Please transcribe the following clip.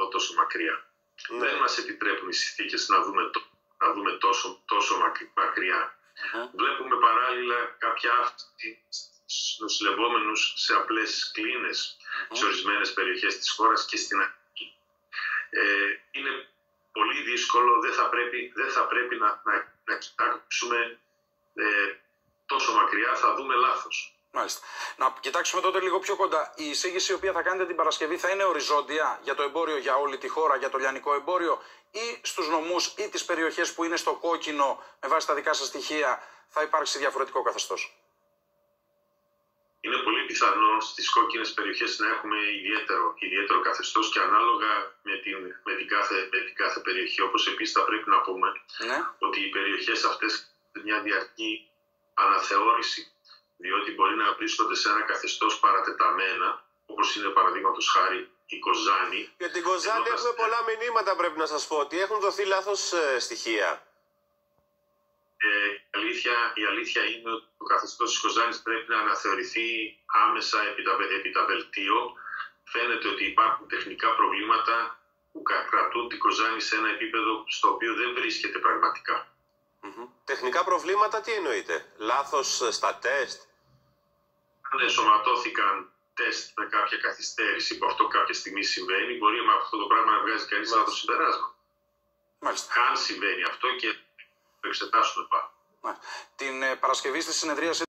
τόσο μακριά. Δεν μας επιτρέπουν οι συνθήκες να δούμε τόσο μακριά. Βλέπουμε παράλληλα κάποια αύξηση στους νοσηλευόμενους σε απλές κλίνες σε ορισμένες περιοχές της χώρας και στην Αττική. Είναι πολύ δύσκολο, δεν θα πρέπει να κοιτάξουμε τόσο μακριά, θα δούμε λάθος. Μάλιστα. Να κοιτάξουμε τότε λίγο πιο κοντά. Η εισήγηση η οποία θα κάνετε την Παρασκευή θα είναι οριζόντια για το εμπόριο για όλη τη χώρα, για το λιανικό εμπόριο, ή στους νομούς ή τις περιοχές που είναι στο κόκκινο με βάση τα δικά σας στοιχεία θα υπάρξει διαφορετικό καθεστώς? Είναι πολύ πιθανό στις κόκκινες περιοχές να έχουμε ιδιαίτερο καθεστώς και ανάλογα με την κάθε περιοχή. Όπως επίσης θα πρέπει να πούμε ότι οι περιοχές αυτές έχουν μια διαρκή αναθεώρηση, διότι μπορεί να βρίσκονται σε ένα καθεστώς παρατεταμένα, όπως είναι παραδείγματος χάρη η Κοζάνη. Για την Κοζάνη έχουμε πολλά μηνύματα, πρέπει να σας πω, ότι έχουν δοθεί λάθος στοιχεία. Η αλήθεια είναι ότι το καθεστώς της Κοζάνης πρέπει να αναθεωρηθεί άμεσα επί τα βελτίο. Φαίνεται ότι υπάρχουν τεχνικά προβλήματα που κρατούν την Κοζάνη σε ένα επίπεδο στο οποίο δεν βρίσκεται πραγματικά. Τεχνικά προβλήματα τι εννοείτε? Λάθος στα τεστ? Αν ενσωματώθηκαν τεστ με κάποια καθυστέρηση, που αυτό κάποια στιγμή συμβαίνει, μπορεί με αυτό το πράγμα να βγάζει κανείς ένα συμπεράσμα. Αν συμβαίνει αυτό και το εξετάσουμε πάλι. Την Παρασκευή στη συνεδρίαση